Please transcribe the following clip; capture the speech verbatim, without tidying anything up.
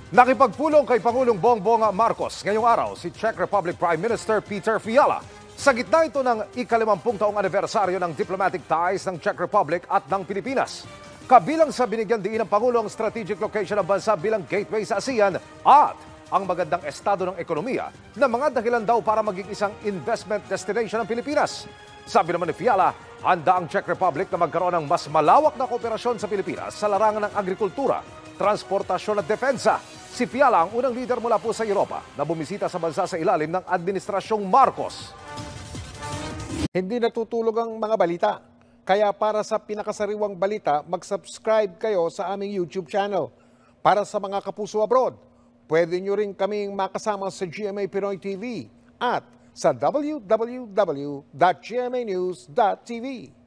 Nakipagpulong kay Pangulong Bongbong Marcos ngayong araw si Czech Republic Prime Minister Peter Fiala. Sa gitna ito ng ikalimampung taong anibersaryo ng diplomatic ties ng Czech Republic at ng Pilipinas. Kabilang sa binigyan diin ng Pangulo ang strategic location ng bansa bilang gateway sa ASEAN at ang magandang estado ng ekonomiya na mga dahilan daw para maging isang investment destination ng Pilipinas. Sabi naman ni Fiala, handa ang Czech Republic na magkaroon ng mas malawak na kooperasyon sa Pilipinas sa larangan ng agrikultura, transportasyon at depensa. Si Fiala ang unang leader mula po sa Europa na bumisita sa bansa sa ilalim ng Administrasyong Marcos. Hindi natutulog ang mga balita. Kaya para sa pinakasariwang balita, mag-subscribe kayo sa aming YouTube channel. Para sa mga kapuso abroad, pwede nyo rin kaming makasama sa G M A Pinoy T V at sa w w w dot g m a news dot t v.